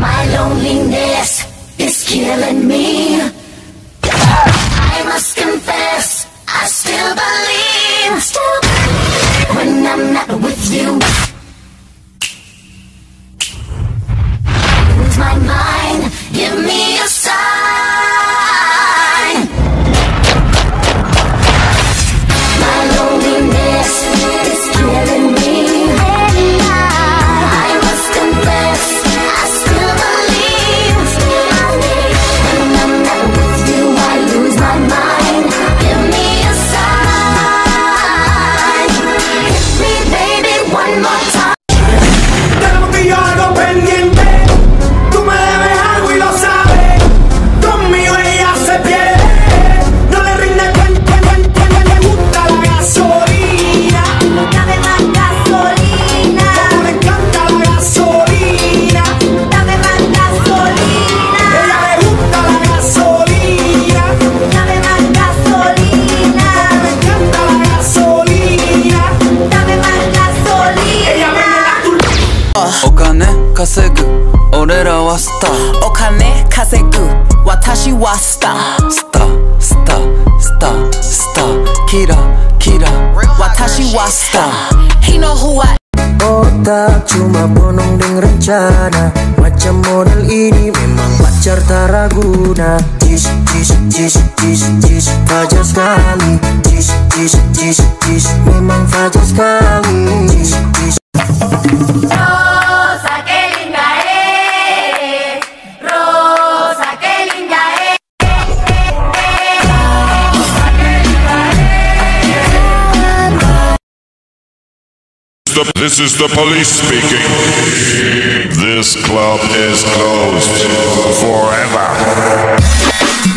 My loneliness is killing me. I must confess, I still believe when I'm not with you. Lose my mind, give me a sign. My loneliness is killing me. I must confess, I still believe when I'm not with you, I lose my mind. Give me a sign. Hit me, baby, one more time. Tenemos que yo algo pendiente. Tú me debes algo y lo sabes. Conmigo ella se pierde. No le rinde cuenta, le gusta la gasolina. Dame más gasolina. Como le encanta la gasolina. Dame más gasolina. Ella le gusta la gasolina. Dame más gasolina. Como le encanta la gasolina. Dame más gasolina. Ella vende la tu. お金稼ぐ俺らはスターお金稼ぐ私はスタースタースタースタースターキラキラ私はスター He know who I Otak cuma bonong dengan rencana. Macam model ini memang pacar tak raguna. Jis, jis, jis, jis, jis, fajar sekali. Jis, jis, jis, jis, memang fajar sekali. Jis, jis. Rosa, qué linda eres. Rosa, qué linda eres. This is the police speaking. This club is closed forever.